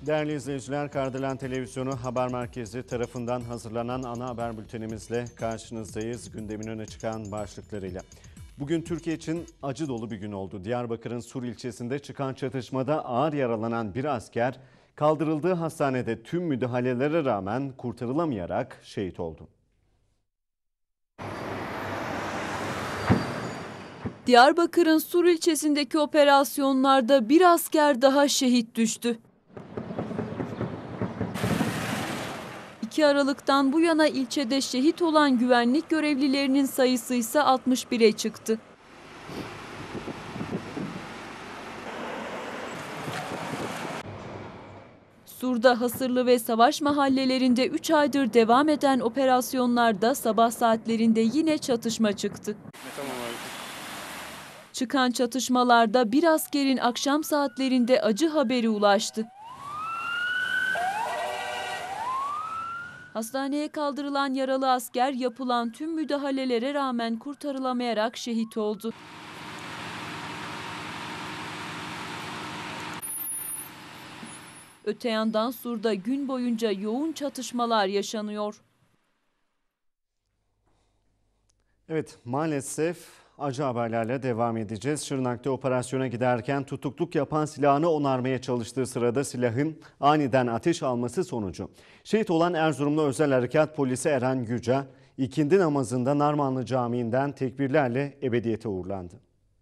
Değerli izleyiciler, Kardelen Televizyonu Haber Merkezi tarafından hazırlanan ana haber bültenimizle karşınızdayız. Gündemin öne çıkan başlıklarıyla. Bugün Türkiye için acı dolu bir gün oldu. Diyarbakır'ın Sur ilçesinde çıkan çatışmada ağır yaralanan bir asker kaldırıldığı hastanede tüm müdahalelere rağmen kurtarılamayarak şehit oldu. Diyarbakır'ın Sur ilçesindeki operasyonlarda bir asker daha şehit düştü. 2 Aralık'tan bu yana ilçede şehit olan güvenlik görevlilerinin sayısı ise 61'e çıktı. Sur'da Hasırlı ve Savaş mahallelerinde 3 aydır devam eden operasyonlarda sabah saatlerinde yine çatışma çıktı. Çıkan çatışmalarda bir askerin akşam saatlerinde acı haberi ulaştı. Hastaneye kaldırılan yaralı asker yapılan tüm müdahalelere rağmen kurtarılamayarak şehit oldu. Öte yandan Sur'da gün boyunca yoğun çatışmalar yaşanıyor. Evet, maalesef acı haberlerle devam edeceğiz. Şırnak'ta operasyona giderken tutukluk yapan silahını onarmaya çalıştığı sırada silahın aniden ateş alması sonucu şehit olan Erzurumlu Özel Harekat Polisi Eren Yüce, ikindi namazında Narmanlı Camii'nden tekbirlerle ebediyete uğurlandı.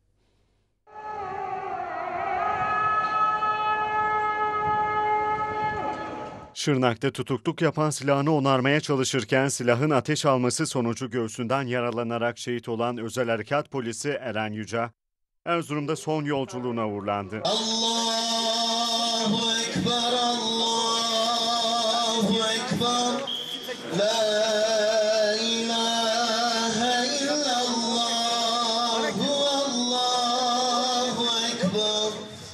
Şırnak'ta tutukluk yapan silahını onarmaya çalışırken silahın ateş alması sonucu göğsünden yaralanarak şehit olan Özel Harekat Polisi Eren Yüce, Erzurum'da son yolculuğuna uğurlandı. Allahu Ekber, Allahu Ekber, La ilahe illallah, Allahu Ekber,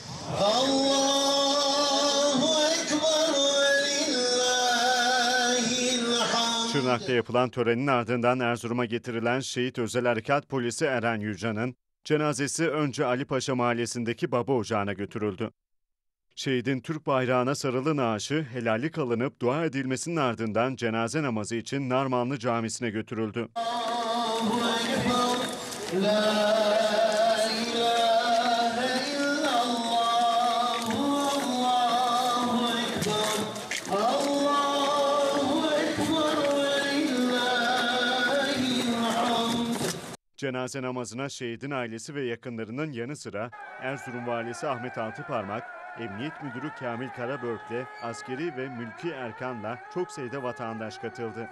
Allahu Ekber ve lillahil hamd. Şırnak'ta yapılan törenin ardından Erzurum'a getirilen şehit Özel Harekat Polisi Eren Yüce'nin cenazesi önce Ali Paşa Mahallesi'ndeki baba ocağına götürüldü. Şehidin Türk bayrağına sarılı naaşı helallik alınıp dua edilmesinin ardından cenaze namazı için Narmanlı Camisi'ne götürüldü. Allahu Ekber, La ilahe illallah, Allahu Ekber, Allahu Ekber ve lillahil hamd. Cenaze namazına şehidin ailesi ve yakınlarının yanı sıra Erzurum Valisi Ahmet Altıparmak, Emniyet Müdürü Kamil Karabörk'le askeri ve mülki erkanla çok sayıda vatandaş katıldı.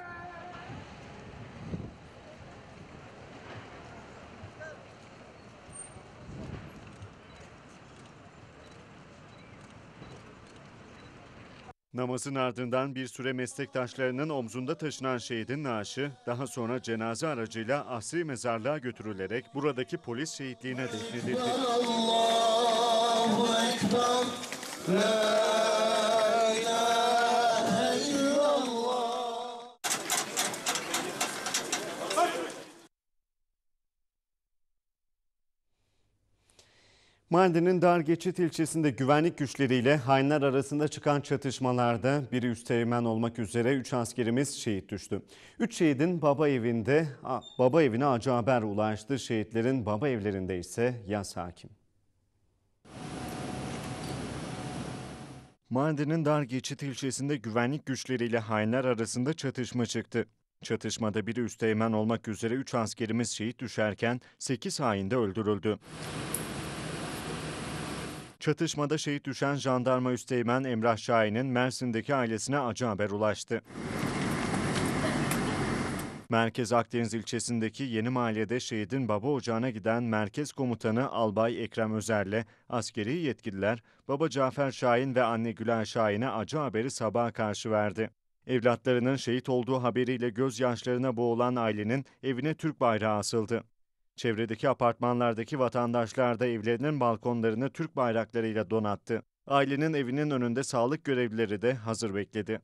Namazın ardından bir süre meslektaşlarının omzunda taşınan şehidin naaşı daha sonra cenaze aracıyla asri mezarlığa götürülerek buradaki polis şehitliğine defnedildi. Allahu Ekber, La ilahe illallah. Mardin'in Dargeçit ilçesinde güvenlik güçleriyle hainler arasında çıkan çatışmalarda biri üsteğmen olmak üzere 3 askerimiz şehit düştü. 3 şehidin baba evine acı haber ulaştı. Şehitlerin baba evlerinde ise yas hakim. Mardin'in Dargeçit ilçesinde güvenlik güçleriyle hainler arasında çatışma çıktı. Çatışmada biri üsteğmen olmak üzere 3 askerimiz şehit düşerken 8 hain de öldürüldü. Çatışmada şehit düşen jandarma üsteğmen Emrah Şahin'in Mersin'deki ailesine acı haber ulaştı. Merkez Akdeniz ilçesindeki Yeni Mahalle'de şehidin baba ocağına giden Merkez Komutanı Albay Ekrem Özer'le askeri yetkililer baba Cafer Şahin ve anne Gülay Şahin'e acı haberi sabaha karşı verdi. Evlatlarının şehit olduğu haberiyle gözyaşlarına boğulan ailenin evine Türk bayrağı asıldı. Çevredeki apartmanlardaki vatandaşlar da evlerinin balkonlarını Türk bayraklarıyla donattı. Ailenin evinin önünde sağlık görevlileri de hazır bekledi.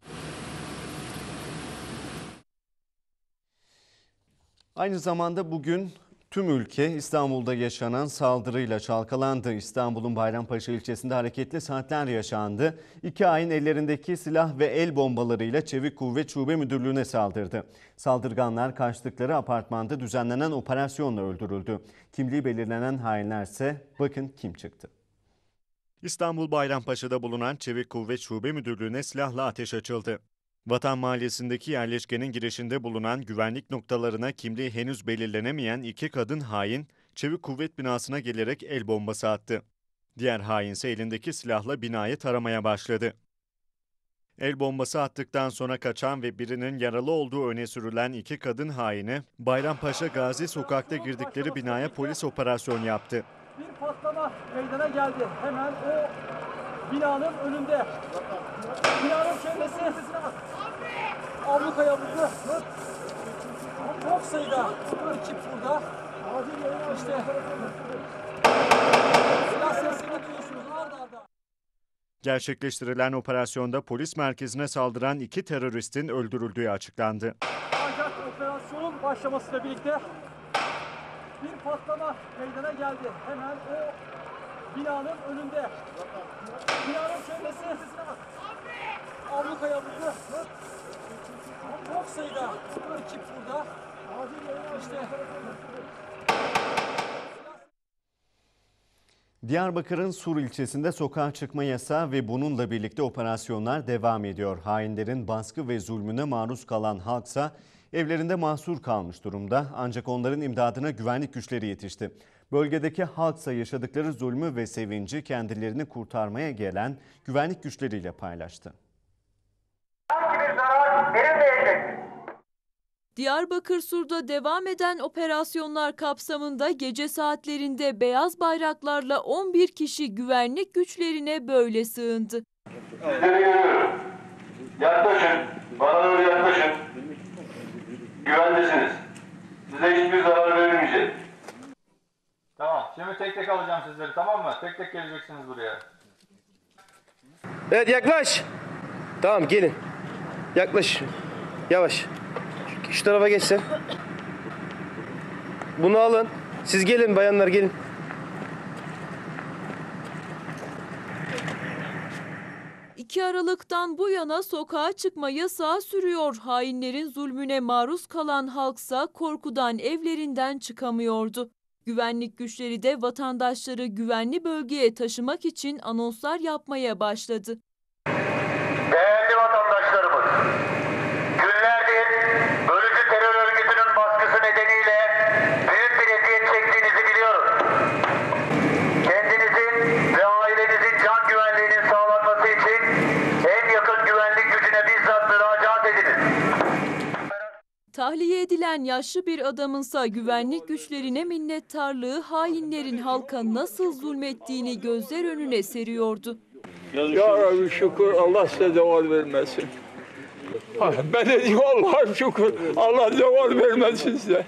Aynı zamanda bugün Tüm ülke İstanbul'da yaşanan saldırıyla çalkalandı. İstanbul'un Bayrampaşa ilçesinde hareketli saatler yaşandı. İki hain ellerindeki silah ve el bombalarıyla Çevik Kuvvet Şube Müdürlüğü'ne saldırdı. Saldırganlar kaçtıkları apartmanda düzenlenen operasyonla öldürüldü. Kimliği belirlenen hainlerse bakın kim çıktı. İstanbul Bayrampaşa'da bulunan Çevik Kuvvet Şube Müdürlüğü'ne silahla ateş açıldı. Vatan Mahallesi'ndeki yerleşkenin girişinde bulunan güvenlik noktalarına kimliği henüz belirlenemeyen iki kadın hain, Çevik Kuvvet binasına gelerek el bombası attı. Diğer hain ise elindeki silahla binayı taramaya başladı. El bombası attıktan sonra kaçan ve birinin yaralı olduğu öne sürülen iki kadın haini, Bayrampaşa Gazi Sokak'ta girdikleri binaya polis operasyon yaptı. Bir patlama meydana geldi. Hemen o binanın önünde. Binanın çevresine abluka yapıldı. Çok sayıda ekip burada. İşte silah sesini duyuyorsunuz arda arda. Gerçekleştirilen operasyonda polis merkezine saldıran iki teröristin öldürüldüğü açıklandı. Ancak operasyonun başlamasıyla birlikte bir patlama meydana geldi. Hemen o binanın önünde. Binanın çevresine abluka yapıldı. Çok sayıda ekip burada. İşte Diyarbakır'ın Sur ilçesinde sokağa çıkma yasağı ve bununla birlikte operasyonlar devam ediyor. Hainlerin baskı ve zulmüne maruz kalan halksa evlerinde mahsur kalmış durumda. Ancak onların imdadına güvenlik güçleri yetişti. Bölgedeki halksa yaşadıkları zulmü ve sevinci kendilerini kurtarmaya gelen güvenlik güçleriyle paylaştı. Diyarbakır Sur'da devam eden operasyonlar kapsamında gece saatlerinde beyaz bayraklarla 11 kişi güvenlik güçlerine böyle sığındı. Sizleri görüyorum. Yaklaşın. Bana doğru yaklaşın. Güvendesiniz. Size hiçbir zarar verilmeyecek. Tamam. Şimdi tek tek alacağım sizleri, tamam mı? Tek tek geleceksiniz buraya. Evet, yaklaş. Tamam, gelin. Yaklaş. Yavaş. Şu tarafa geç sen. Bunu alın. Siz gelin bayanlar, gelin. ...2 Aralık'tan bu yana sokağa çıkma yasağı sürüyor. Hainlerin zulmüne maruz kalan halksa korkudan evlerinden çıkamıyordu. Güvenlik güçleri de vatandaşları güvenli bölgeye taşımak için anonslar yapmaya başladı. Değerli vatandaşlarımız, günlerdir bölücü terör örgütünün baskısı nedeniyle büyük bir eziyet çektiğinizi biliyoruz. Kendinizin ve ailenizin can güvenliğinin sağlanması için en yakın güvenlik gücüne bizzat müracaat ediniz. Tahliye edilen yaşlı bir adamınsa güvenlik güçlerine minnettarlığı hainlerin halka nasıl zulmettiğini gözler önüne seriyordu. Ya Rabbi şükür, Allah size zeval vermesin. Ben de diyorum Allah'a şükür, Allah zeval vermesin size.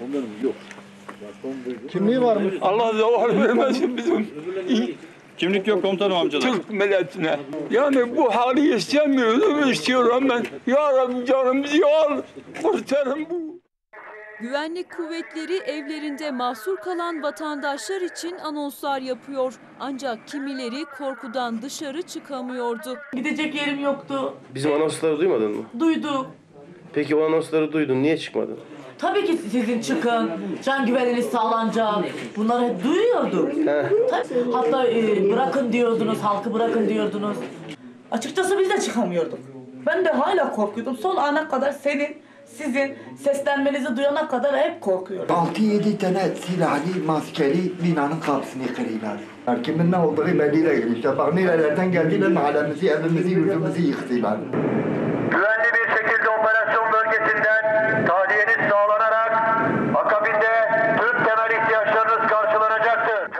Kimliği var mı? Allah zeval vermesin bizim Kimlik yok komutanım amcalar. Türk milletine. Yani bu hali istemiyorum, istiyorum ben. Ya Rabbi canımızı al, kurtarın bu. Güvenlik kuvvetleri evlerinde mahsur kalan vatandaşlar için anonslar yapıyor. Ancak kimileri korkudan dışarı çıkamıyordu. Gidecek yerim yoktu. Bizim anonsları duymadın mı? Duyduk. Peki o anonsları duydun, niye çıkmadın? Tabii ki sizin çıkın, can güvenliğiniz sağlanacak. Bunları hep duyuyorduk. Tabii. Hatta bırakın diyordunuz, halkı bırakın diyordunuz. Açıkçası biz de çıkamıyorduk. Ben de hala korkuyordum. Son ana kadar sizin seslenmenizi duyana kadar hep korkuyorum. 6-7 tane silahlı, maskeli binanın kapısını kırıyorlar. Kimin ne olduğu belli değil. İşte bak nerelerden geldiler, mahallemizi, evimizi, yurdumuzu yıktılar. Güvenli bir şekilde operasyon bölgesinden tahliyeniz sağlanarak akabinde tüm temel ihtiyaçlarınız karşılanacaktır.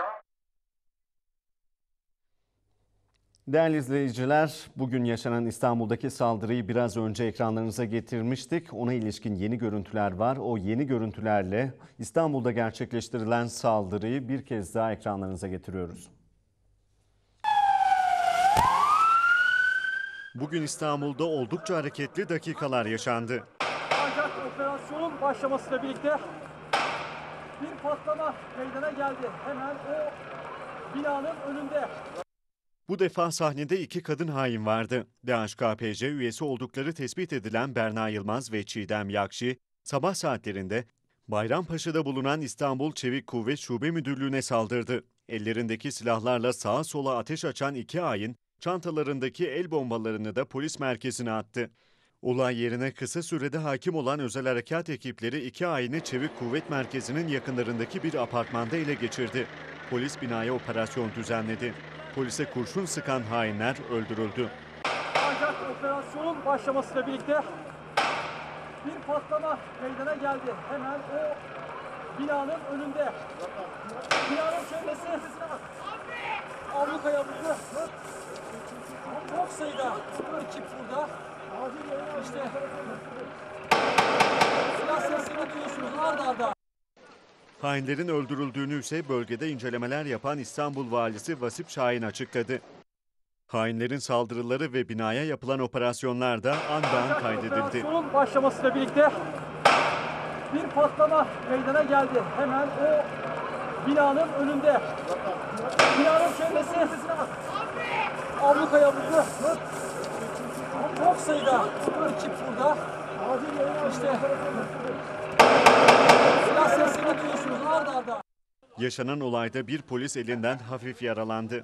Değerli izleyiciler, bugün yaşanan İstanbul'daki saldırıyı biraz önce ekranlarınıza getirmiştik. Ona ilişkin yeni görüntüler var. O yeni görüntülerle İstanbul'da gerçekleştirilen saldırıyı bir kez daha ekranlarınıza getiriyoruz. Bugün İstanbul'da oldukça hareketli dakikalar yaşandı. ancak operasyonun başlamasıyla birlikte Bir patlama meydana geldi. Hemen o binanın önünde. Bu defa sahnede 2 kadın hain vardı. DHKPC üyesi oldukları tespit edilen Berna Yılmaz ve Çiğdem Yakşi, sabah saatlerinde Bayrampaşa'da bulunan İstanbul Çevik Kuvvet Şube Müdürlüğü'ne saldırdı. Ellerindeki silahlarla sağa sola ateş açan 2 hain, çantalarındaki el bombalarını da polis merkezine attı. Olay yerine kısa sürede hakim olan özel harekat ekipleri 2 haini Çevik Kuvvet Merkezi'nin yakınlarındaki bir apartmanda ele geçirdi. Polis binaya operasyon düzenledi. Polise kurşun sıkan hainler öldürüldü. Ancak operasyonun başlamasıyla birlikte bir patlama meydana geldi. Hemen o binanın önünde. Binanın çevresi ablukaya vurdu. Çok sayıda ekip burada. İşte silah seslerini duyuyorsunuz ard arda. Hainlerin öldürüldüğünü ise bölgede incelemeler yapan İstanbul Valisi Vasip Şahin açıkladı. Hainlerin saldırıları ve binaya yapılan operasyonlar da an be an kaydedildi. Operasyonun başlamasıyla birlikte bir patlama meydana geldi. Hemen o binanın önünde. Binanın çevresi ablukaya vurdu. Çok sayıda ekip burada. İşte silah seslerini duyuyorsunuz ard arda. Yaşanan olayda bir polis elinden hafif yaralandı.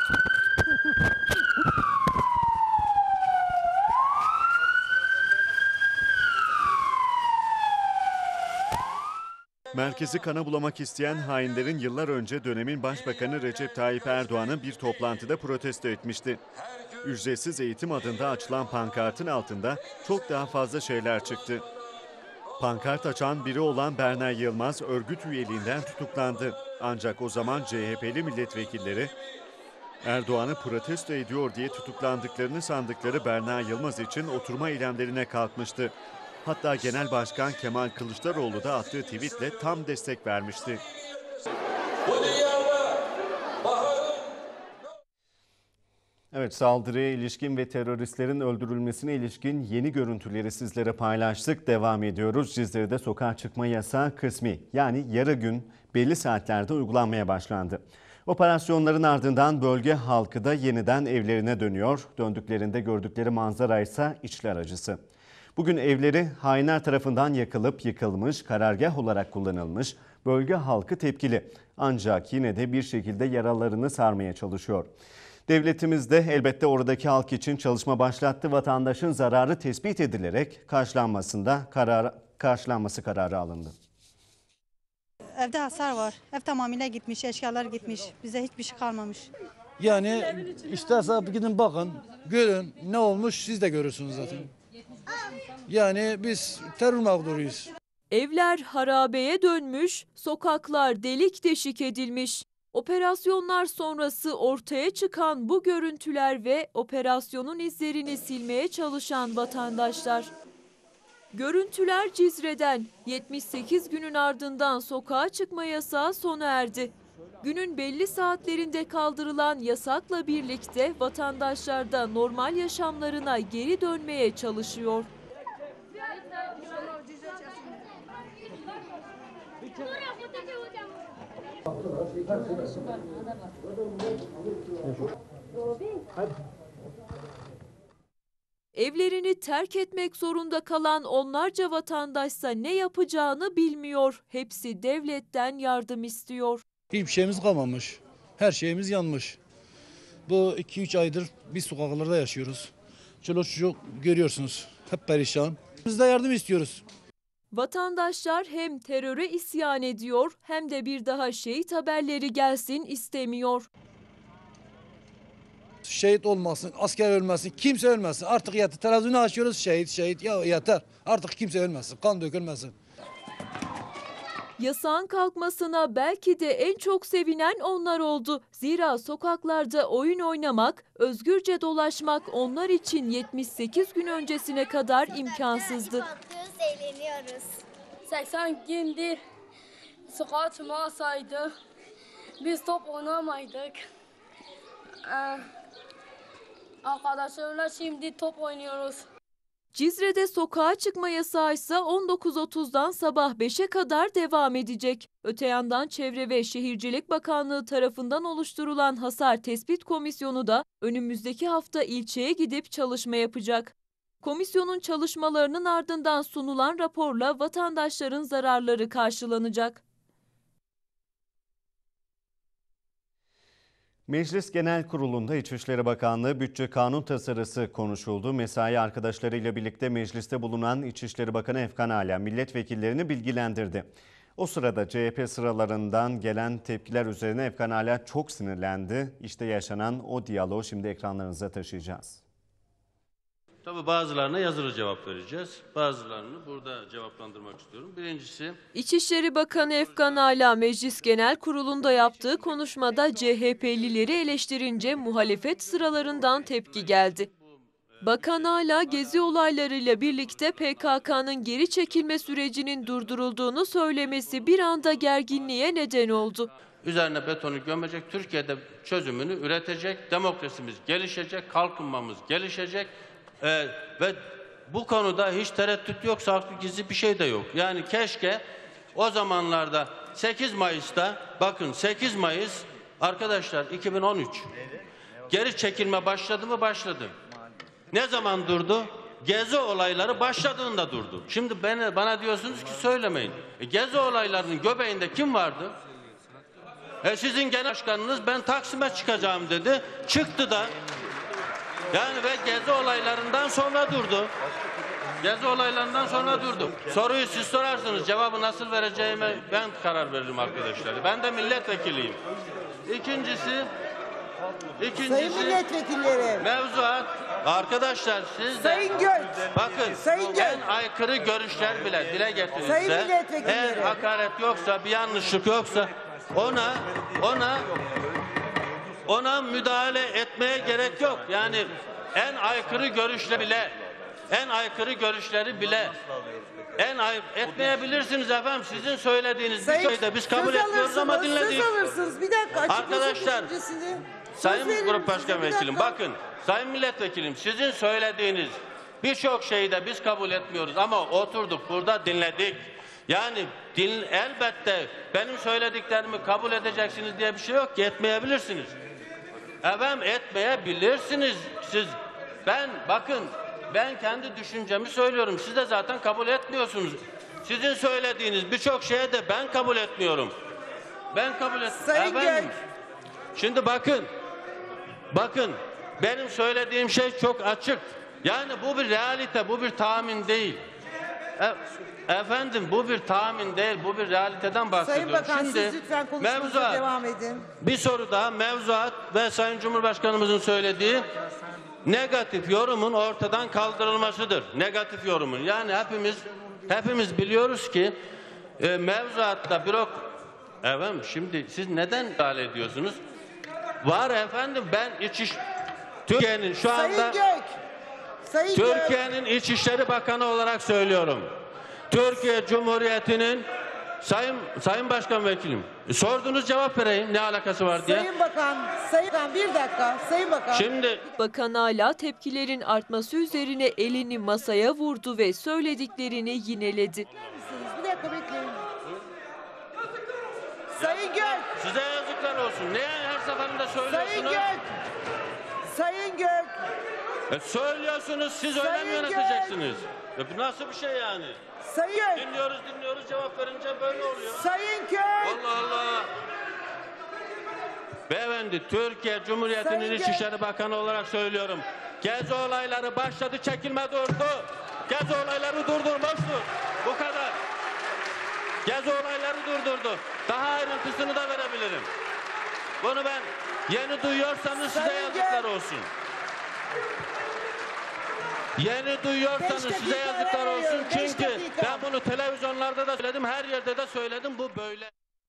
Merkezi kana bulamak isteyen hainlerin yıllar önce dönemin Başbakanı Recep Tayyip Erdoğan'ı bir toplantıda protesto etmişti. Ücretsiz eğitim adında açılan pankartın altında çok daha fazla şeyler çıktı. Pankart açan biri olan Berna Yılmaz örgüt üyeliğinden tutuklandı. Ancak o zaman CHP'li milletvekilleri Erdoğan'ı protesto ediyor diye tutuklandıklarını sandıkları Berna Yılmaz için oturma eylemlerine kalkmıştı. Hatta Genel Başkan Kemal Kılıçdaroğlu da attığı tweetle tam destek vermişti. Evet, saldırıya ilişkin ve teröristlerin öldürülmesine ilişkin yeni görüntüleri sizlere paylaştık. Devam ediyoruz. Cizre'de sokağa çıkma yasağı kısmi, yani yarı gün belli saatlerde uygulanmaya başlandı. Operasyonların ardından bölge halkı da yeniden evlerine dönüyor. Döndüklerinde gördükleri manzara ise içler acısı. Bugün evleri hainler tarafından yakılıp yıkılmış, karargah olarak kullanılmış. Bölge halkı tepkili. Ancak yine de bir şekilde yaralarını sarmaya çalışıyor. Devletimiz de elbette oradaki halk için çalışma başlattı. Vatandaşın zararı tespit edilerek karşılanması kararı alındı. Evde hasar var. Ev tamamıyla gitmiş, eşyalar gitmiş. Bize hiçbir şey kalmamış. Yani isterse gidin bakın, görün ne olmuş siz de görürsünüz zaten. Yani biz terör mağduruyuz. Evler harabeye dönmüş, sokaklar delik deşik edilmiş. Operasyonlar sonrası ortaya çıkan bu görüntüler ve operasyonun izlerini silmeye çalışan vatandaşlar. Görüntüler Cizre'den. 78 günün ardından sokağa çıkma yasağı sona erdi. Günün belli saatlerinde kaldırılan yasakla birlikte vatandaşlar da normal yaşamlarına geri dönmeye çalışıyor. Evlerini terk etmek zorunda kalan onlarca vatandaşsa ne yapacağını bilmiyor. Hepsi devletten yardım istiyor. Hiçbir şeyimiz kalmamış. Her şeyimiz yanmış. Bu 2-3 aydır biz sokaklarda yaşıyoruz. Çoluk çocuk görüyorsunuz. Hep perişan. Biz de yardım istiyoruz. Vatandaşlar hem teröre isyan ediyor hem de bir daha şehit haberleri gelsin istemiyor. Şehit olmasın, asker ölmesin, kimse ölmesin. Artık yeter. Televizyonu açıyoruz, şehit. Ya yeter. Artık kimse ölmesin, kan dökülmesin. Yasağın kalkmasına belki de en çok sevinen onlar oldu. Zira sokaklarda oyun oynamak, özgürce dolaşmak onlar için 78 gün öncesine kadar imkansızdı. Eğleniyoruz. 80 gündür sokağa çıkmasaydık, biz top oynamaydık. Arkadaşlarımla şimdi top oynuyoruz. Cizre'de sokağa çıkma yasağı ise 19.30'dan sabah 5'e kadar devam edecek. Öte yandan Çevre ve Şehircilik Bakanlığı tarafından oluşturulan Hasar Tespit Komisyonu da önümüzdeki hafta ilçeye gidip çalışma yapacak. Komisyonun çalışmalarının ardından sunulan raporla vatandaşların zararları karşılanacak. Meclis Genel Kurulu'nda İçişleri Bakanlığı Bütçe Kanun Tasarısı konuşuldu. Mesai arkadaşlarıyla birlikte mecliste bulunan İçişleri Bakanı Efkan Ala milletvekillerini bilgilendirdi. O sırada CHP sıralarından gelen tepkiler üzerine Efkan Ala çok sinirlendi. İşte yaşanan o diyaloğu şimdi ekranlarınıza taşıyacağız. Tabii bazılarına yazılı cevap vereceğiz. Bazılarını burada cevaplandırmak istiyorum. Birincisi... İçişleri Bakanı Efkan Ala Meclis Genel Kurulu'nda yaptığı konuşmada CHP'lileri eleştirince muhalefet sıralarından tepki geldi. Bakan Ala gezi olaylarıyla birlikte PKK'nın geri çekilme sürecinin durdurulduğunu söylemesi bir anda gerginliğe neden oldu. Üzerine betonu gömecek, Türkiye'de çözümünü üretecek, demokrasimiz gelişecek, kalkınmamız gelişecek. Ve bu konuda hiç tereddüt yok, saklı gizli bir şey de yok. Yani keşke o zamanlarda 8 Mayıs'ta, bakın 8 Mayıs arkadaşlar 2013. Geri çekilme başladı mı? Başladı. Ne zaman durdu? Gezi olayları başladığında durdu. Şimdi bana diyorsunuz ki söylemeyin. Gezi olaylarının göbeğinde kim vardı? Sizin genel başkanınız ben Taksim'e çıkacağım dedi. Çıktı da. Yani ve gezi olaylarından sonra durdu. Gezi olaylarından sonra durdu. Soruyu siz sorarsınız, cevabı nasıl vereceğime ben karar veririm arkadaşlar. Ben de milletvekiliyim. İkincisi Sayın milletvekilleri. Mevzuat. Arkadaşlar siz de Sayın Gök. bakın Sayın Gök. en aykırı görüşler bile dile getirilse, Sayın milletvekilleri. eğer hakaret yoksa, bir yanlışlık yoksa ona müdahale etmeye gerek yok. Yani en aykırı görüşleri bile etmeyebilirsiniz efendim. Sizin söylediğiniz bir şeyde biz kabul etmiyoruz ama dinledik. Söz alırsınız. Bir dakika Arkadaşlar, Sayın Grup Başkan Vekilim, bakın, Sayın Milletvekilim, sizin söylediğiniz birçok şeyi de biz kabul etmiyoruz ama oturduk burada dinledik. Yani elbette benim söylediklerimi kabul edeceksiniz diye bir şey yok ki, etmeyebilirsiniz. Efendim etmeyebilirsiniz siz. Ben kendi düşüncemi söylüyorum. Siz de zaten kabul etmiyorsunuz. Sizin söylediğiniz birçok şeye de ben kabul etmiyorum. Sayın Gök. Şimdi bakın benim söylediğim şey çok açık. Yani bu bir realite, bu bir tahmin değil. Efendim bu bir tahmin değil, bu bir realiteden bahsediyorum. Sayın Bakan şimdi, siz lütfen konuşmanıza devam edin. Bir soru daha, mevzuat ve Sayın Cumhurbaşkanımızın söylediği negatif yorumun ortadan kaldırılmasıdır. Negatif yorumun. Yani hepimiz biliyoruz ki mevzuatta efendim şimdi siz neden müdahale ediyorsunuz? Var efendim, ben Türkiye'nin şu anda Türkiye'nin İçişleri Bakanı olarak söylüyorum. Türkiye Cumhuriyeti'nin Sayın Başkan Vekilim, sordunuz cevap vereyim ne alakası var diye. Sayın Bakan bir dakika. Sayın Bakan. Şimdi Bakan Ala tepkilerin artması üzerine elini masaya vurdu ve söylediklerini yineledi. Bir dakika bekleyin. Sayın Gök. Size yazıklar olsun. Niye her seferinde söylüyorsunuz? Sayın Gök. Söylüyorsunuz, siz öyle mi yöneteceksiniz? Bu nasıl bir şey yani? Sayın. Dinliyoruz, cevap verince böyle oluyor. Sayın Gök. Allah Allah. Beyefendi, Türkiye Cumhuriyeti'nin İçişleri Bakanı olarak söylüyorum. Gezi olayları başladı, çekilme durdu. Gezi olayları durdurmuştur. Bu kadar. Gezi olayları durdurdu. Daha ayrıntısını da verebilirim. Bunu ben yeni duyuyorsanız size yazıklar olsun. Yeni duyuyorsanız size yazıklar olsun. Çünkü ben bunu televizyonlarda da söyledim, her yerde de söyledim. Bu böyle.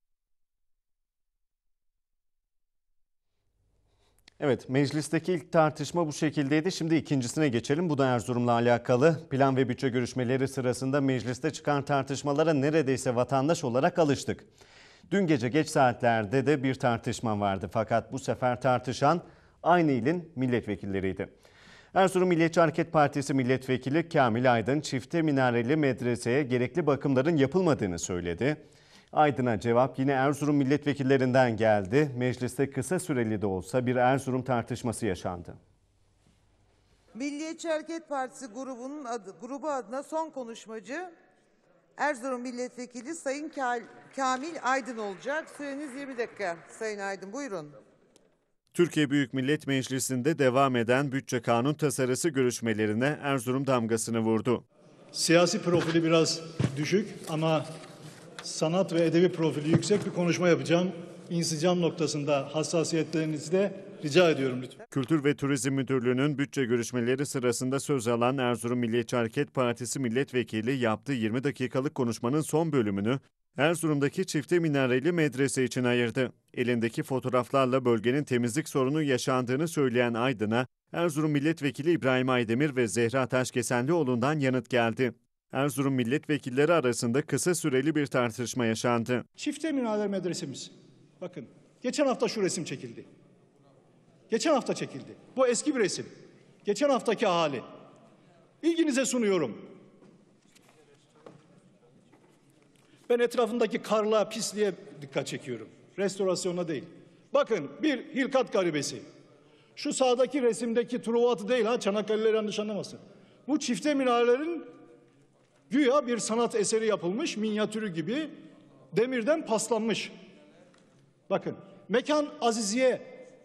Evet, meclisteki ilk tartışma bu şekildeydi. Şimdi ikincisine geçelim. Bu da Erzurum'la alakalı. Plan ve bütçe görüşmeleri sırasında mecliste çıkan tartışmalara neredeyse vatandaş olarak alıştık. Dün gece geç saatlerde de bir tartışma vardı. Fakat bu sefer tartışan aynı ilin milletvekilleriydi. Erzurum Milliyetçi Hareket Partisi Milletvekili Kamil Aydın, çifte minareli medreseye gerekli bakımların yapılmadığını söyledi. Aydın'a cevap yine Erzurum milletvekillerinden geldi. Mecliste kısa süreli de olsa bir Erzurum tartışması yaşandı. Milliyetçi Hareket Partisi grubu adına son konuşmacı Erzurum Milletvekili Sayın Kamil Aydın olacak. Süreniz 20 dakika Sayın Aydın, buyurun. Türkiye Büyük Millet Meclisi'nde devam eden bütçe kanun tasarısı görüşmelerine Erzurum damgasını vurdu. Siyasi profili biraz düşük ama sanat ve edebi profili yüksek bir konuşma yapacağım. İnsicam noktasında hassasiyetlerinizi de rica ediyorum lütfen. Kültür ve Turizm Müdürlüğü'nün bütçe görüşmeleri sırasında söz alan Erzurum Milliyetçi Hareket Partisi milletvekili yaptığı 20 dakikalık konuşmanın son bölümünü Erzurum'daki çifte minareli medrese için ayırdı. Elindeki fotoğraflarla bölgenin temizlik sorunu yaşandığını söyleyen Aydın'a Erzurum Milletvekili İbrahim Aydemir ve Zehra Taşkesenlioğlu'ndan yanıt geldi. Erzurum milletvekilleri arasında kısa süreli bir tartışma yaşandı. Çifte minareli medresemiz. Bakın, geçen hafta şu resim çekildi. Geçen hafta çekildi. Bu eski bir resim. Geçen haftaki hali. İlginize sunuyorum. Ben etrafındaki karlığa, pisliğe dikkat çekiyorum. Restorasyona değil. Bakın, bir hilkat garibesi. Şu sağdaki resimdeki Truvat'ı değil ha, Çanakkale'leri yanlış anlamasın. Bu çifte minarelerin güya bir sanat eseri yapılmış, minyatürü gibi demirden paslanmış. Bakın, mekan Aziziye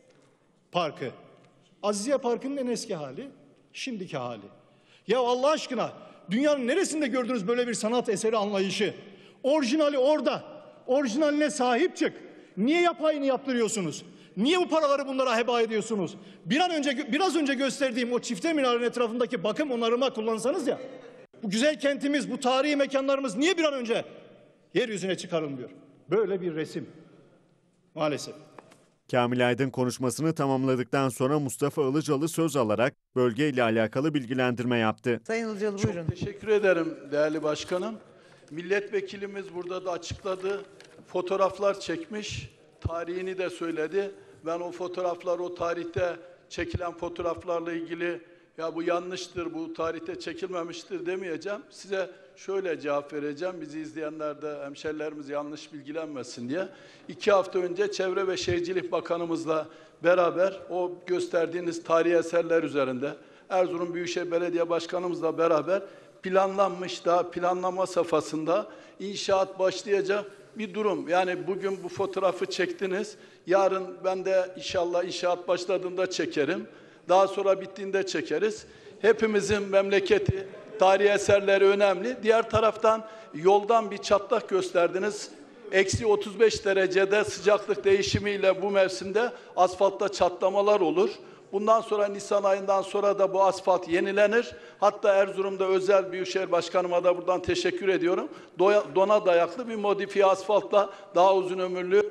Parkı. Aziziye Parkı'nın en eski hali, şimdiki hali. Ya Allah aşkına, dünyanın neresinde gördünüz böyle bir sanat eseri anlayışı? Orijinali orada. Orijinaline sahip çık. Niye yapayını yaptırıyorsunuz? Niye bu paraları bunlara heba ediyorsunuz? Biraz önce gösterdiğim o çifte minarenin etrafındaki bakım onarıma kullansanız ya. Bu güzel kentimiz, bu tarihi mekanlarımız niye bir an önce yeryüzüne çıkarılmıyor? Böyle bir resim. Maalesef. Kamil Aydın konuşmasını tamamladıktan sonra Mustafa Ilıcalı söz alarak bölgeyle alakalı bilgilendirme yaptı. Sayın Ilıcalı buyurun. Çok teşekkür ederim değerli başkanım. Milletvekilimiz burada da açıkladı. Fotoğraflar çekmiş, tarihini de söyledi. Ben o fotoğraflar, o tarihte çekilen fotoğraflarla ilgili ya bu yanlıştır, bu tarihte çekilmemiştir demeyeceğim. Size şöyle cevap vereceğim. Bizi izleyenler de hemşerilerimiz yanlış bilgilenmesin diye. 2 hafta önce Çevre ve Şehircilik Bakanımızla beraber o gösterdiğiniz tarihi eserler üzerinde Erzurum Büyükşehir Belediye Başkanımızla beraber planlanmış, daha planlama safhasında inşaat başlayacak bir durum. Yani bugün bu fotoğrafı çektiniz. Yarın ben de inşallah inşaat başladığında çekerim. Daha sonra bittiğinde çekeriz. Hepimizin memleketi, tarihi eserleri önemli. Diğer taraftan yoldan bir çatlak gösterdiniz. Eksi 35 derecede sıcaklık değişimiyle bu mevsimde asfaltta çatlamalar olur. Bundan sonra Nisan ayından sonra da bu asfalt yenilenir. Hatta Erzurum'da özel Büyükşehir Başkanıma da buradan teşekkür ediyorum. Dona dayaklı bir modifiye asfaltla daha uzun ömürlü.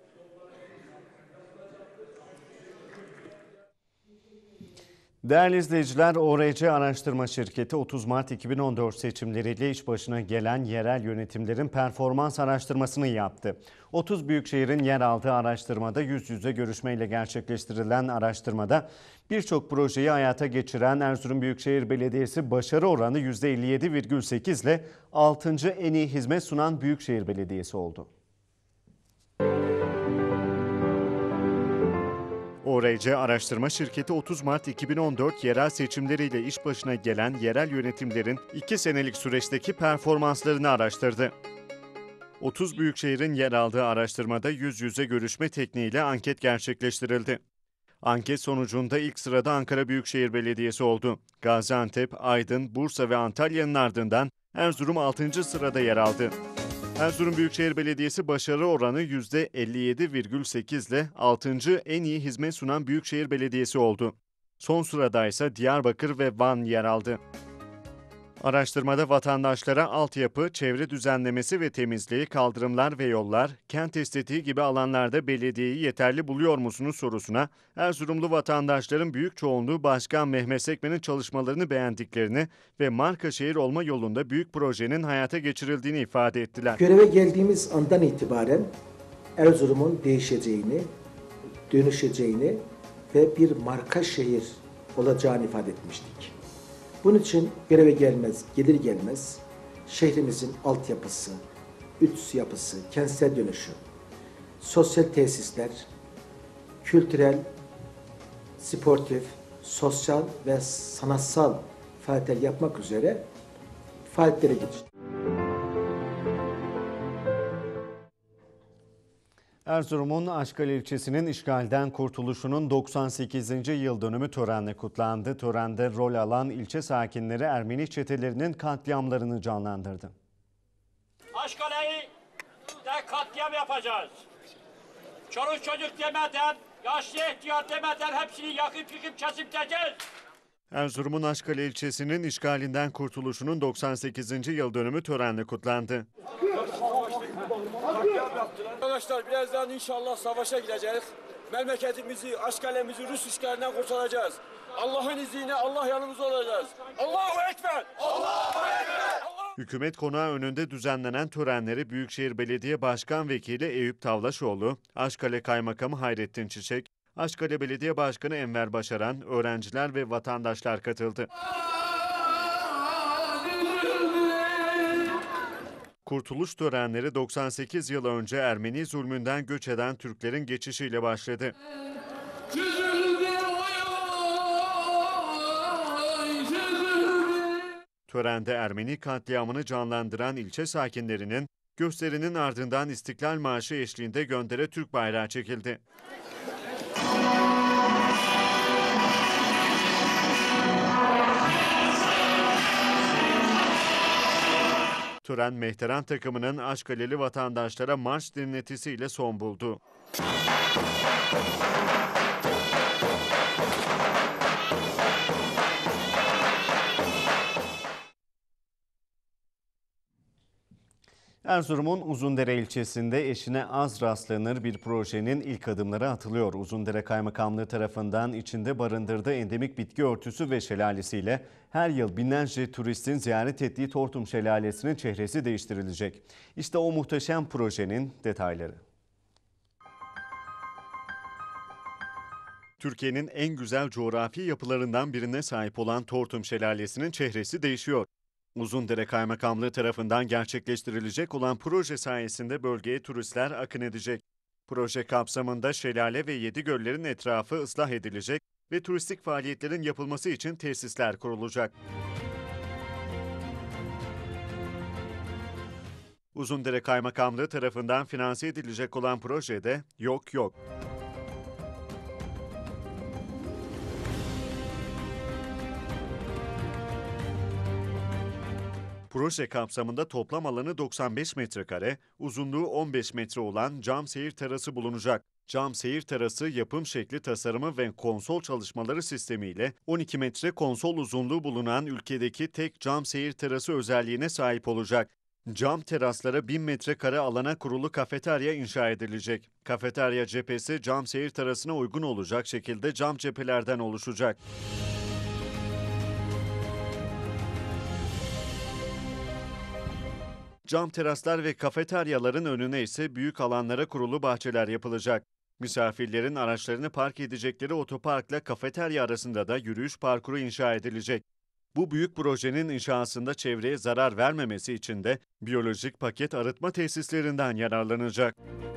Değerli izleyiciler, ORC Araştırma Şirketi 30 Mart 2014 seçimleriyle iş başına gelen yerel yönetimlerin performans araştırmasını yaptı. 30 büyükşehirin yer aldığı araştırmada yüz yüze görüşmeyle gerçekleştirilen araştırmada birçok projeyi hayata geçiren Erzurum Büyükşehir Belediyesi başarı oranı %57,8 ile 6. en iyi hizmet sunan Büyükşehir Belediyesi oldu. ORC Araştırma Şirketi 30 Mart 2014 yerel seçimleriyle iş başına gelen yerel yönetimlerin 2 senelik süreçteki performanslarını araştırdı. 30 büyükşehirin yer aldığı araştırmada yüz yüze görüşme tekniğiyle anket gerçekleştirildi. Anket sonucunda ilk sırada Ankara Büyükşehir Belediyesi oldu. Gaziantep, Aydın, Bursa ve Antalya'nın ardından Erzurum 6. sırada yer aldı. Erzurum Büyükşehir Belediyesi başarı oranı %57,8 ile 6. en iyi hizmet sunan Büyükşehir Belediyesi oldu. Son sırada ise Diyarbakır ve Van yer aldı. Araştırmada vatandaşlara altyapı, çevre düzenlemesi ve temizliği, kaldırımlar ve yollar, kent estetiği gibi alanlarda belediyeyi yeterli buluyor musunuz sorusuna Erzurumlu vatandaşların büyük çoğunluğu Başkan Mehmet Sekmen'in çalışmalarını beğendiklerini ve marka şehir olma yolunda büyük projenin hayata geçirildiğini ifade ettiler. Göreve geldiğimiz andan itibaren Erzurum'un değişeceğini, dönüşeceğini ve bir marka şehir olacağını ifade etmiştik. Bunun için göreve gelir gelmez şehrimizin altyapısı, üst yapısı, kentsel dönüşüm, sosyal tesisler, kültürel, sportif, sosyal ve sanatsal faaliyetler yapmak üzere faaliyetlere giriştik. Erzurum'un Aşkale ilçesinin işgalden kurtuluşunun 98. yıl dönümü törenle kutlandı. Törende rol alan ilçe sakinleri Ermeni çetelerinin katliamlarını canlandırdı. Aşkale'yi de katliam yapacağız. Çoluk çocuk demeden, yaşlı ihtiyar demeden hepsini yakıp yıkıp kesip gideceğiz. Erzurum'un Aşkale ilçesinin işgalinden kurtuluşunun 98. yıl dönümü törenle kutlandı. Arkadaşlar birazdan inşallah savaşa gideceğiz. Memleketimizi, Aşkale'mizi Rus işgalinden kurtaracağız. Allah'ın izniyle Allah yanımızda olacağız. Allahu Ekber! Allahu Ekber! Hükümet konağı önünde düzenlenen törenleri Büyükşehir Belediye Başkan Vekili Eyüp Tavlaşoğlu, Aşkale Kaymakamı Hayrettin Çiçek, Aşkale Belediye Başkanı Enver Başaran, öğrenciler ve vatandaşlar katıldı. Kurtuluş törenleri 98 yıl önce Ermeni zulmünden göç eden Türklerin geçişiyle başladı. Törende Ermeni katliamını canlandıran ilçe sakinlerinin gösterinin ardından İstiklal Marşı eşliğinde göndere Türk bayrağı çekildi. Tören Mehteran takımının Aşkaleli vatandaşlara marş dinletisiyle son buldu. Erzurum'un Uzundere ilçesinde eşine az rastlanır bir projenin ilk adımları atılıyor. Uzundere Kaymakamlığı tarafından içinde barındırdığı endemik bitki örtüsü ve şelalesiyle her yıl binlerce turistin ziyaret ettiği Tortum Şelalesi'nin çehresi değiştirilecek. İşte o muhteşem projenin detayları. Türkiye'nin en güzel coğrafi yapılarından birine sahip olan Tortum Şelalesi'nin çehresi değişiyor. Uzundere Kaymakamlığı tarafından gerçekleştirilecek olan proje sayesinde bölgeye turistler akın edecek. Proje kapsamında şelale ve 7 göllerin etrafı ıslah edilecek ve turistik faaliyetlerin yapılması için tesisler kurulacak. Uzundere Kaymakamlığı tarafından finanse edilecek olan projede yok. Proje kapsamında toplam alanı 95 metrekare, uzunluğu 15 metre olan cam seyir terası bulunacak. Cam seyir terası yapım şekli, tasarımı ve konsol çalışmaları sistemiyle 12 metre konsol uzunluğu bulunan ülkedeki tek cam seyir terası özelliğine sahip olacak. Cam teraslara 1000 metrekare alana kurulu kafeterya inşa edilecek. Kafeterya cephesi cam seyir terasına uygun olacak şekilde cam cephelerden oluşacak. Cam teraslar ve kafeteryaların önüne ise büyük alanlara kurulu bahçeler yapılacak. Misafirlerin araçlarını park edecekleri otoparkla kafeterya arasında da yürüyüş parkuru inşa edilecek. Bu büyük projenin inşasında çevreye zarar vermemesi için de biyolojik paket arıtma tesislerinden yararlanacak.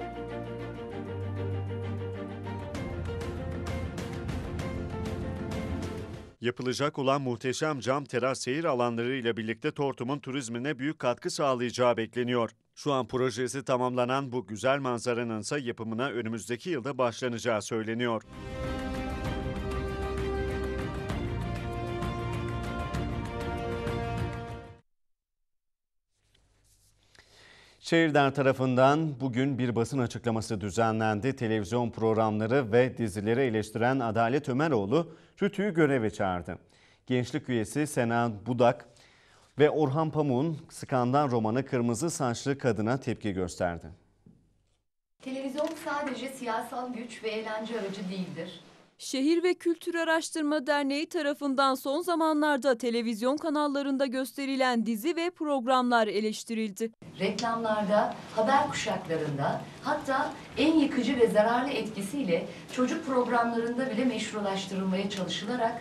Yapılacak olan muhteşem cam teras seyir alanları ile birlikte Tortum'un turizmine büyük katkı sağlayacağı bekleniyor. Şu an projesi tamamlanan bu güzel manzaranın ise yapımına önümüzdeki yılda başlanacağı söyleniyor. Şehirder tarafından bugün bir basın açıklaması düzenlendi. Televizyon programları ve dizileri eleştiren Adalet Ömeroğlu, Rütü'yü göreve çağırdı. Gençlik üyesi Sena Budak ve Orhan Pamuk'un skandal romanı Kırmızı Saçlı Kadın'a tepki gösterdi. Televizyon sadece siyasal güç ve eğlence aracı değildir. Şehir ve Kültür Araştırma Derneği tarafından son zamanlarda televizyon kanallarında gösterilen dizi ve programlar eleştirildi. Reklamlarda, haber kuşaklarında, hatta en yıkıcı ve zararlı etkisiyle çocuk programlarında bile meşrulaştırılmaya çalışılarak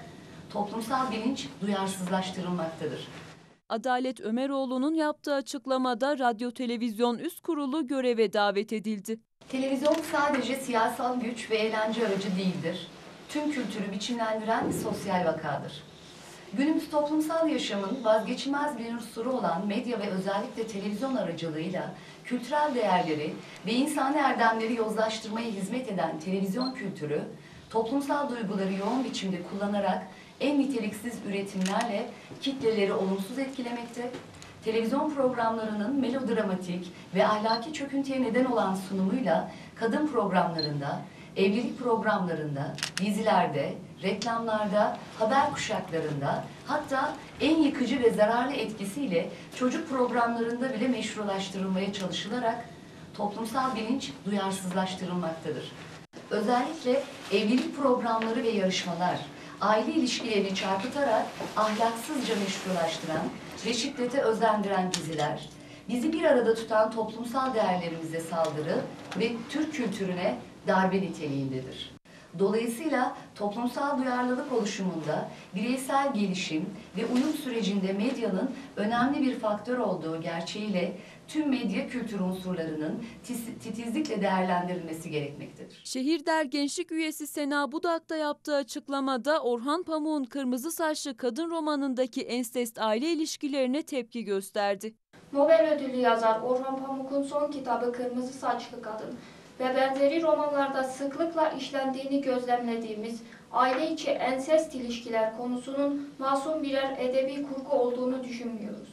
toplumsal bilinç duyarsızlaştırılmaktadır. Adalet Ömeroğlu'nun yaptığı açıklamada Radyo Televizyon Üst Kurulu göreve davet edildi. Televizyon sadece siyasal güç ve eğlence aracı değildir. Tüm kültürü biçimlendiren bir sosyal vakadır. Günümüz toplumsal yaşamın vazgeçilmez bir unsuru olan medya ve özellikle televizyon aracılığıyla kültürel değerleri ve insani erdemleri yozlaştırmaya hizmet eden televizyon kültürü, toplumsal duyguları yoğun biçimde kullanarak en niteliksiz üretimlerle kitleleri olumsuz etkilemekte, televizyon programlarının melodramatik ve ahlaki çöküntüye neden olan sunumuyla kadın programlarında, evlilik programlarında, dizilerde, reklamlarda, haber kuşaklarında, hatta en yıkıcı ve zararlı etkisiyle çocuk programlarında bile meşrulaştırılmaya çalışılarak toplumsal bilinç duyarsızlaştırılmaktadır. Özellikle evlilik programları ve yarışmalar, aile ilişkilerini çarpıtarak ahlaksızca meşrulaştıran ve şiddete özendiren diziler, bizi bir arada tutan toplumsal değerlerimize saldırı ve Türk kültürüne darbe niteliğindedir. Dolayısıyla toplumsal duyarlılık oluşumunda bireysel gelişim ve uyum sürecinde medyanın önemli bir faktör olduğu gerçeğiyle tüm medya kültür unsurlarının titizlikle değerlendirilmesi gerekmektedir. Şehirder Gençlik üyesi Sena Budak da yaptığı açıklamada Orhan Pamuk'un Kırmızı Saçlı Kadın romanındaki ensest aile ilişkilerine tepki gösterdi. Nobel ödüllü yazar Orhan Pamuk'un son kitabı Kırmızı Saçlı Kadın ve benzeri romanlarda sıklıkla işlendiğini gözlemlediğimiz aile içi ensest ilişkiler konusunun masum birer edebi kurgu olduğunu düşünmüyoruz.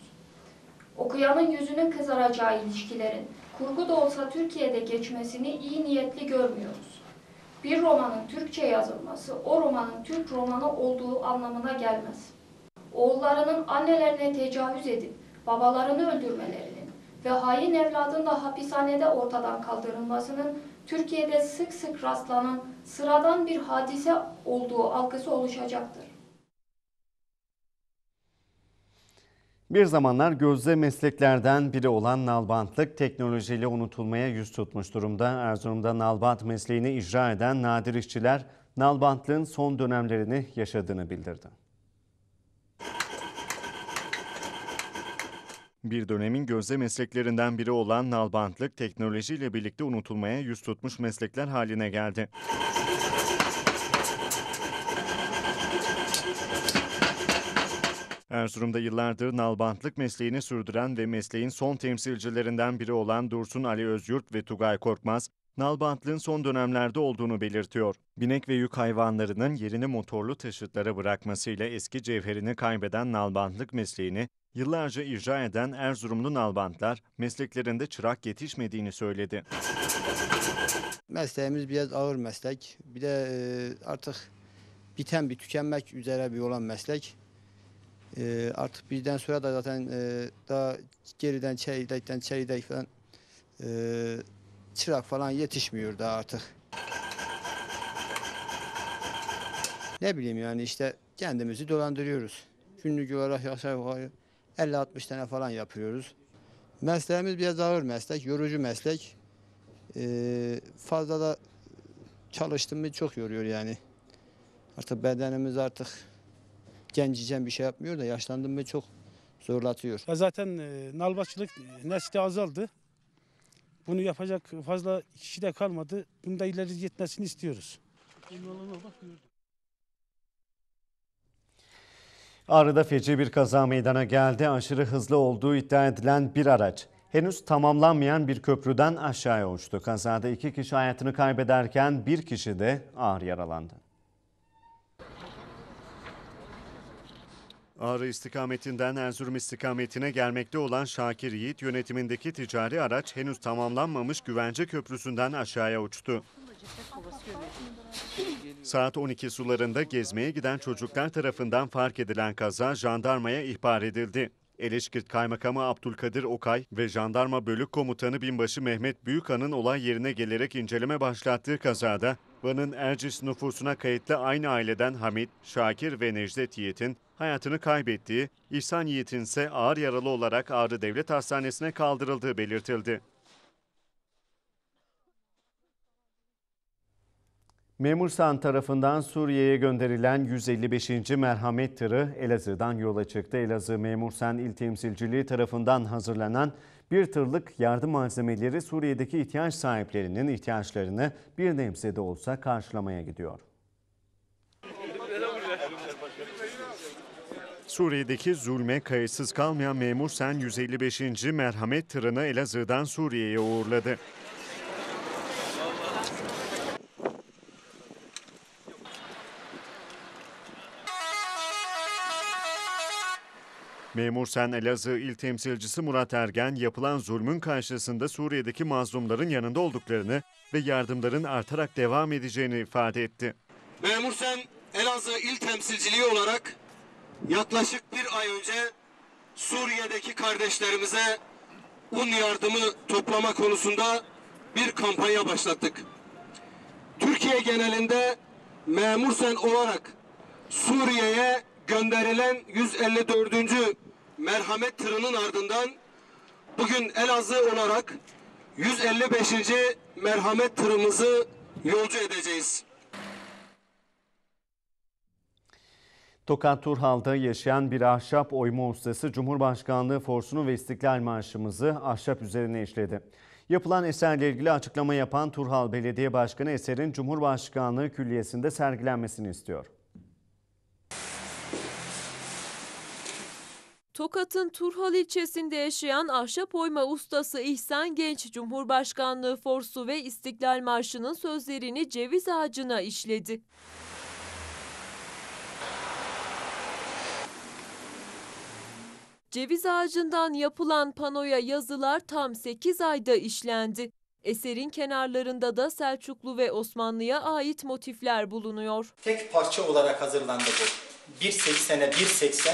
Okuyanın yüzünün kızaracağı ilişkilerin kurgu da olsa Türkiye'de geçmesini iyi niyetli görmüyoruz. Bir romanın Türkçe yazılması o romanın Türk romanı olduğu anlamına gelmez. Oğullarının annelerine tecavüz edip babalarını öldürmelerinin ve hain evladın da hapishanede ortadan kaldırılmasının Türkiye'de sık sık rastlanan sıradan bir hadise olduğu algısı oluşacaktır. Bir zamanlar gözde mesleklerden biri olan nalbantlık teknolojiyle unutulmaya yüz tutmuş durumda. Erzurum'da nalbant mesleğini icra eden nadir işçiler nalbantlığın son dönemlerini yaşadığını bildirdi. Bir dönemin gözde mesleklerinden biri olan nalbantlık teknolojiyle birlikte unutulmaya yüz tutmuş meslekler haline geldi. Erzurum'da yıllardır nalbantlık mesleğini sürdüren ve mesleğin son temsilcilerinden biri olan Dursun Ali Özyurt ve Tugay Korkmaz, nalbantlığın son dönemlerde olduğunu belirtiyor. Binek ve yük hayvanlarının yerini motorlu taşıtlara bırakmasıyla eski cevherini kaybeden nalbantlık mesleğini yıllarca icra eden Erzurumlu nalbantlar mesleklerinde çırak yetişmediğini söyledi. Mesleğimiz biraz ağır meslek. Bir de artık tükenmek üzere bir olan meslek. Artık bizden sonra da zaten daha geriden çeyrek falan çırak falan yetişmiyor daha artık. Ne bileyim yani işte kendimizi dolandırıyoruz. Günlük olarak aşağı 50-60 tane falan yapıyoruz. Mesleğimiz biraz ağır meslek, yorucu meslek. Fazla da çalıştığımız çok yoruyor yani. Artık bedenimiz gencicen bir şey yapmıyor da yaşlandığımda çok zorlatıyor. Zaten nalbatçılık nesli azaldı. Bunu yapacak fazla kişi de kalmadı. Bunu da ileri gitmesini istiyoruz. Ağrı'da feci bir kaza meydana geldi. Aşırı hızlı olduğu iddia edilen bir araç henüz tamamlanmayan bir köprüden aşağıya uçtu. Kazada 2 kişi hayatını kaybederken 1 kişi de ağır yaralandı. Ağrı istikametinden Erzurum istikametine gelmekte olan Şakir Yiğit yönetimindeki ticari araç henüz tamamlanmamış Güvence Köprüsü'nden aşağıya uçtu. Saat 12 sularında gezmeye giden çocuklar tarafından fark edilen kaza jandarmaya ihbar edildi. Eleşkirt Kaymakamı Abdülkadir Okay ve Jandarma Bölük Komutanı Binbaşı Mehmet Büyükhan'ın olay yerine gelerek inceleme başlattığı kazada Van'ın Erciş nüfusuna kayıtlı aynı aileden Hamit, Şakir ve Necdet Yiğit'in hayatını kaybettiği, İhsan Yiğit'in ise ağır yaralı olarak Ağrı Devlet Hastanesi'ne kaldırıldığı belirtildi. Memursan tarafından Suriye'ye gönderilen 155. merhamet tırı Elazığ'dan yola çıktı. Elazığ Memursan İl Temsilciliği tarafından hazırlanan bir tırlık yardım malzemeleri Suriye'deki ihtiyaç sahiplerinin ihtiyaçlarını bir nebze de olsa karşılamaya gidiyor. Suriye'deki zulme kayıtsız kalmayan Memursan 155. merhamet tırını Elazığ'dan Suriye'ye uğurladı. Memursan Elazığ İl Temsilcisi Murat Ergen, yapılan zulmün karşısında Suriye'deki mazlumların yanında olduklarını ve yardımların artarak devam edeceğini ifade etti. Memursan Elazığ İl Temsilciliği olarak yaklaşık bir ay önce Suriye'deki kardeşlerimize un yardımı toplama konusunda bir kampanya başlattık. Türkiye genelinde Memursan olarak Suriye'ye gönderilen 154. merhamet tırının ardından bugün Elazığ olarak 155. merhamet tırımızı yolcu edeceğiz. Tokat Turhal'da yaşayan bir ahşap oyma ustası Cumhurbaşkanlığı forsunu ve İstiklal Marşımızı ahşap üzerine işledi. Yapılan eserle ilgili açıklama yapan Turhal Belediye Başkanı eserin Cumhurbaşkanlığı Külliyesi'nde sergilenmesini istiyor. Tokat'ın Turhal ilçesinde yaşayan ahşap oyma ustası İhsan Genç, Cumhurbaşkanlığı Forsu ve İstiklal Marşı'nın sözlerini ceviz ağacına işledi. Ceviz ağacından yapılan panoya yazılar tam 8 ayda işlendi. Eserin kenarlarında da Selçuklu ve Osmanlı'ya ait motifler bulunuyor. Tek parça olarak hazırlandı bu. 1.80'e 1.80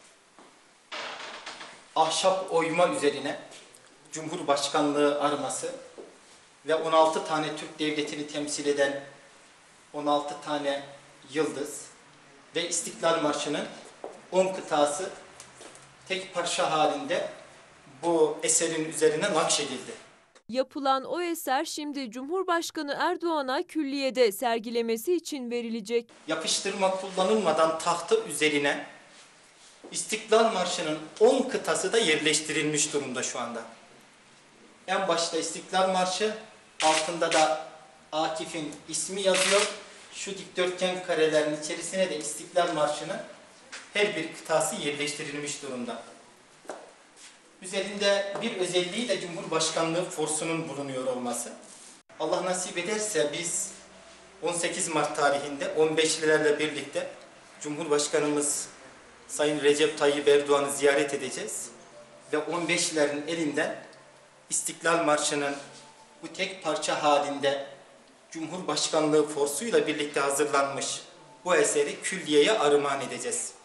ahşap oyma üzerine Cumhurbaşkanlığı arması ve 16 tane Türk Devleti'ni temsil eden 16 tane yıldız ve İstiklal Marşı'nın 10 kıtası tek parça halinde bu eserin üzerine nakşedildi. Yapılan o eser şimdi Cumhurbaşkanı Erdoğan'a külliyede sergilemesi için verilecek. Yapıştırma kullanılmadan tahta üzerine İstiklal Marşı'nın 10 kıtası da yerleştirilmiş durumda şu anda. En başta İstiklal Marşı, altında da Akif'in ismi yazıyor. Şu dikdörtgen karelerin içerisine de İstiklal Marşı'nın her bir kıtası yerleştirilmiş durumda. Üzerinde bir özelliği de Cumhurbaşkanlığı forsunun bulunuyor olması. Allah nasip ederse biz 18 Mart tarihinde 15'lilerle birlikte Cumhurbaşkanımız Sayın Recep Tayyip Erdoğan'ı ziyaret edeceğiz. Ve 15'lerin elinden İstiklal Marşı'nın bu tek parça halinde Cumhurbaşkanlığı forsuyla birlikte hazırlanmış bu eseri külliyeye armağan edeceğiz.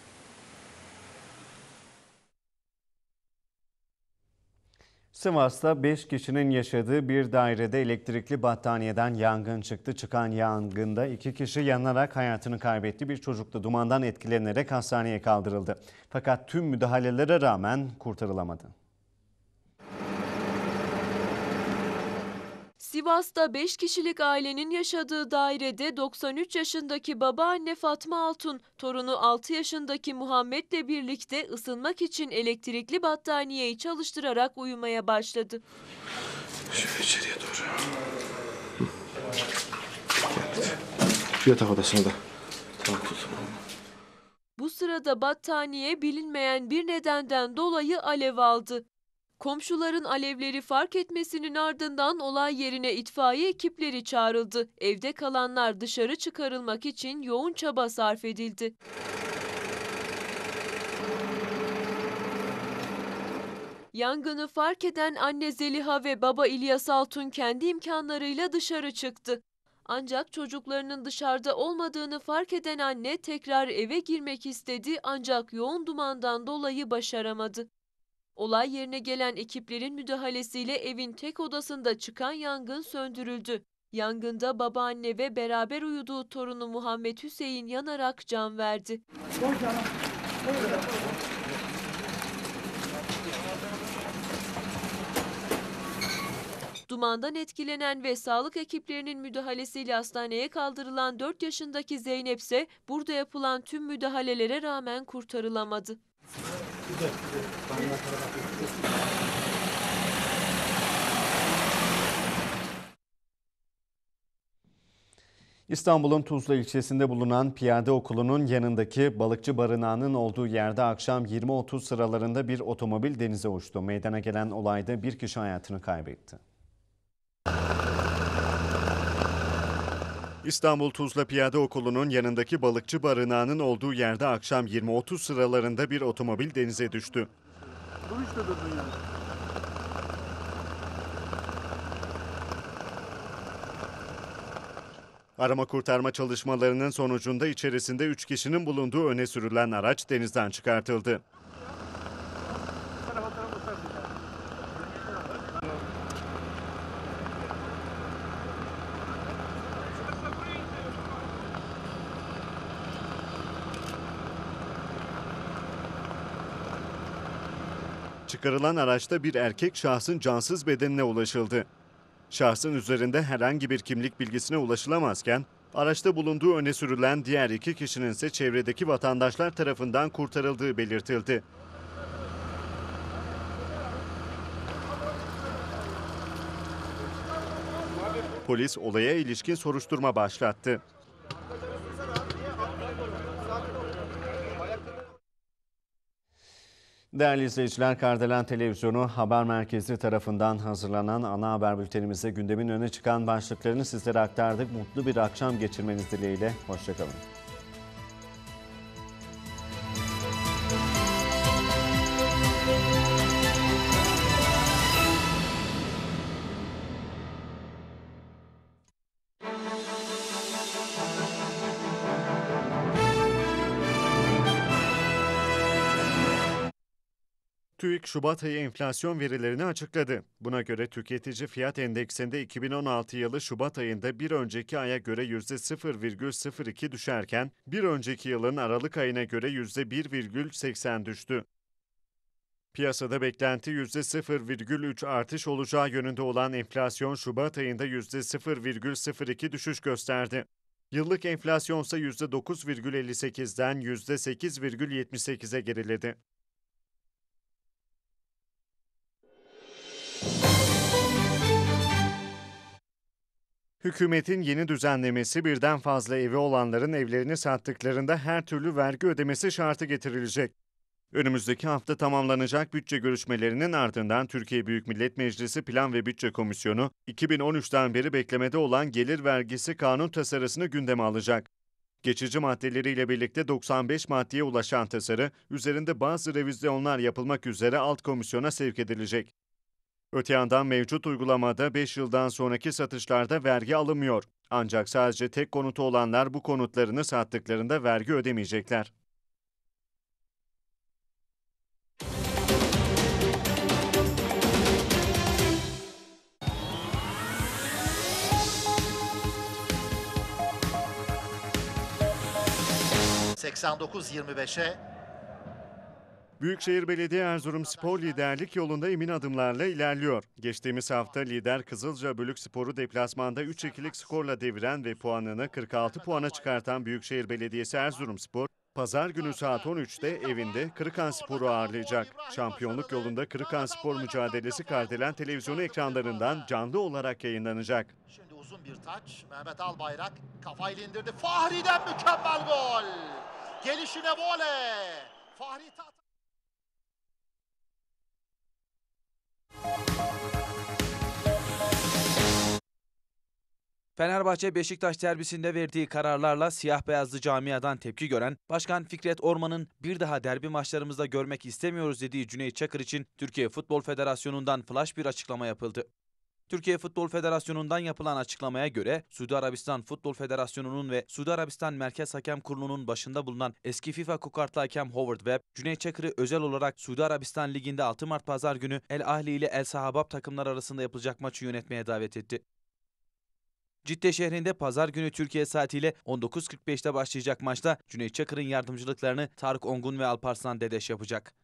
Sivas'ta 5 kişinin yaşadığı bir dairede elektrikli battaniyeden yangın çıktı. Çıkan yangında 2 kişi yanarak hayatını kaybetti. Bir çocuk da dumandan etkilenerek hastaneye kaldırıldı. Fakat tüm müdahalelere rağmen kurtarılamadı. Sivas'ta 5 kişilik ailenin yaşadığı dairede 93 yaşındaki babaanne Fatma Altun, torunu 6 yaşındaki Muhammed'le birlikte ısınmak için elektrikli battaniyeyi çalıştırarak uyumaya başladı. Şöyle içeriye doğru. Şu yatak odasına da. Tamam. Bu sırada battaniye bilinmeyen bir nedenden dolayı alev aldı. Komşuların alevleri fark etmesinin ardından olay yerine itfaiye ekipleri çağrıldı. Evde kalanlar dışarı çıkarılmak için yoğun çaba sarf edildi. Yangını fark eden anne Zeliha ve baba İlyas Altun kendi imkanlarıyla dışarı çıktı. Ancak çocuklarının dışarıda olmadığını fark eden anne tekrar eve girmek istedi ancak yoğun dumandan dolayı başaramadı. Olay yerine gelen ekiplerin müdahalesiyle evin tek odasında çıkan yangın söndürüldü. Yangında babaanne ve beraber uyuduğu torunu Muhammed Hüseyin yanarak can verdi. Dumandan etkilenen ve sağlık ekiplerinin müdahalesiyle hastaneye kaldırılan 4 yaşındaki Zeynep ise burada yapılan tüm müdahalelere rağmen kurtarılamadı. İstanbul'un Tuzla ilçesinde bulunan Piyade Okulu'nun yanındaki balıkçı barınağının olduğu yerde akşam 20.30 sıralarında bir otomobil denize uçtu. Meydana gelen olayda bir kişi hayatını kaybetti. İstanbul Tuzla Piyade Okulu'nun yanındaki balıkçı barınağının olduğu yerde akşam 20.30 sıralarında bir otomobil denize düştü. Arama kurtarma çalışmalarının sonucunda içerisinde 3 kişinin bulunduğu öne sürülen araç denizden çıkartıldı. Çıkarılan araçta bir erkek şahsın cansız bedenine ulaşıldı. Şahsın üzerinde herhangi bir kimlik bilgisine ulaşılamazken, araçta bulunduğu öne sürülen diğer 2 kişinin ise çevredeki vatandaşlar tarafından kurtarıldığı belirtildi. Polis olaya ilişkin soruşturma başlattı. Değerli izleyiciler, Kardelen Televizyonu Haber Merkezi tarafından hazırlanan ana haber bültenimizde gündemin öne çıkan başlıklarını sizlere aktardık. Mutlu bir akşam geçirmeniz dileğiyle. Hoşçakalın. TÜİK Şubat ayı enflasyon verilerini açıkladı. Buna göre tüketici fiyat endeksinde 2016 yılı Şubat ayında bir önceki aya göre %0,02 düşerken bir önceki yılın Aralık ayına göre %1,80 düştü. Piyasada beklenti %0,3 artış olacağı yönünde olan enflasyon Şubat ayında %0,02 düşüş gösterdi. Yıllık enflasyonsa %9,58'den %8,78'e geriledi. Hükümetin yeni düzenlemesi birden fazla evi olanların evlerini sattıklarında her türlü vergi ödemesi şartı getirilecek. Önümüzdeki hafta tamamlanacak bütçe görüşmelerinin ardından Türkiye Büyük Millet Meclisi Plan ve Bütçe Komisyonu 2013'ten beri beklemede olan gelir vergisi kanun tasarısını gündeme alacak. Geçici maddeleriyle birlikte 95 maddeye ulaşan tasarı üzerinde bazı revizyonlar yapılmak üzere alt komisyona sevk edilecek. Öte yandan mevcut uygulamada 5 yıldan sonraki satışlarda vergi alınmıyor. Ancak sadece tek konutu olanlar bu konutlarını sattıklarında vergi ödemeyecekler. ...89-25'e... Büyükşehir Belediye Erzurumspor liderlik yolunda emin adımlarla ilerliyor. Geçtiğimiz hafta lider Kızılca Bölükspor'u deplasmanda 3-2'lik skorla deviren ve puanını 46 puana çıkartan Büyükşehir Belediyesi Erzurumspor, Pazar günü saat 13'te evinde Kırıkhanspor'u ağırlayacak. Şampiyonluk yolunda Kırıkhanspor mücadelesi Kardelen Televizyonu ekranlarından canlı olarak yayınlanacak. Şimdi uzun bir taç. Mehmet Albayrak kafayla indirdi. Fahri'den mükemmel gol. Gelişine voley. Fahri Fenerbahçe Beşiktaş derbisinde verdiği kararlarla siyah beyazlı camiadan tepki gören Başkan Fikret Orman'ın bir daha derbi maçlarımızda görmek istemiyoruz dediği Cüneyt Çakır için Türkiye Futbol Federasyonu'ndan flash bir açıklama yapıldı. Türkiye Futbol Federasyonu'ndan yapılan açıklamaya göre Suudi Arabistan Futbol Federasyonu'nun ve Suudi Arabistan Merkez Hakem Kurulu'nun başında bulunan eski FIFA kokartlı hakem Howard Webb, Cüneyt Çakır'ı özel olarak Suudi Arabistan Ligi'nde 6 Mart Pazar günü El Ahli ile El Sahabab takımlar arasında yapılacak maçı yönetmeye davet etti. Cidde şehrinde pazar günü Türkiye saatiyle 19.45'te başlayacak maçta Cüneyt Çakır'ın yardımcılıklarını Tarık Ongun ve Alparslan Dedeş yapacak.